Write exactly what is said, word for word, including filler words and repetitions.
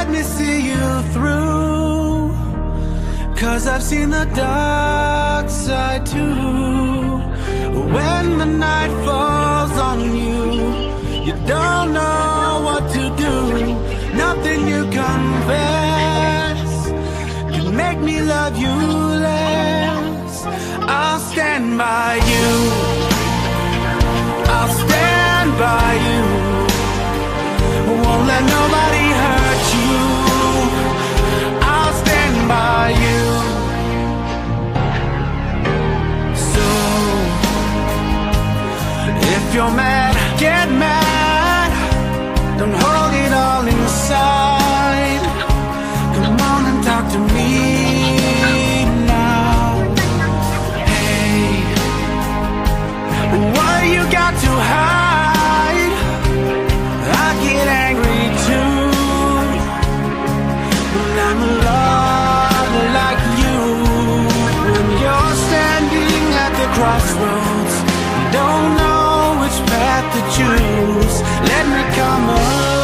me see you through, 'cause I've seen the dark side too. When the night falls on you, you don't know what to do. Nothing you confess can make me love you less. I'll stand by you, I'll stand by you. Won't let nobody hurt you. I'll stand by you. So if you're mad, get mad. Don't hold it all inside. Come on and talk to me now. Hey, what you got to hide? I get angry too, but I'm a lot like you. When you're standing at the crossroads, you don't know which path to choose. Let me come along.